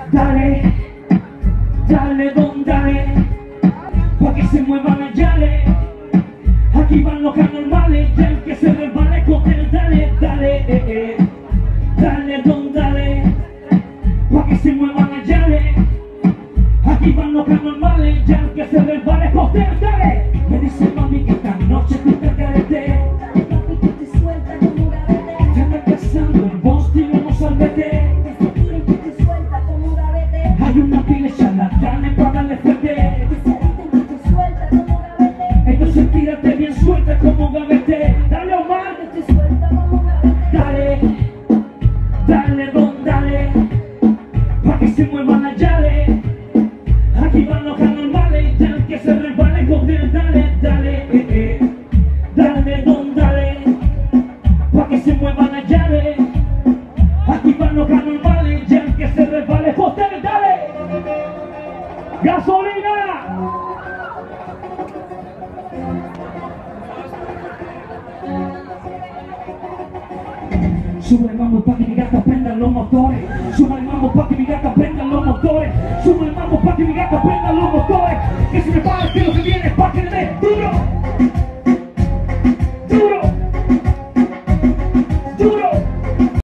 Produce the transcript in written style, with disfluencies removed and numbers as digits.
Dale, dale, don, dale, pa' que se muevan las yales. Aquí van los anormales, y el que se resbale con el dale, dale, dale, don, dale, pa' que se muevan las yales. Aquí van los anormales, y el que se resbale con el dale. Me dice mami que esta noche tú te carete. Dale papi que te suelta como un gavete. Ya está cazando en Boston, vamos al vete. Que se tire que te suelta como un gavete. Hay una pila de charlatanes para darle fuerte. Que se dicen que te suelta como un gavete. Entonces tírate bien suelta como un gavete. Dale Omar, Que te suelta como un gavete. dale, dale don, dale, pa' que se muevan las yales. Aquí van los anormales, ya el que se resbale con el dale, dale, dale don, dale, pa' que se muevan las yales. Aquí van los anormales, ya el que se resbale con el dale. ¡Gasolina! Sube el mambo pa' que mi gata prenda los motores. Sube el mambo pa' que mi gata prenda los motores. Sube el mambo pa' que mi gata prenda los motores. Que si me para que lo que viene es pa' que le dé duro.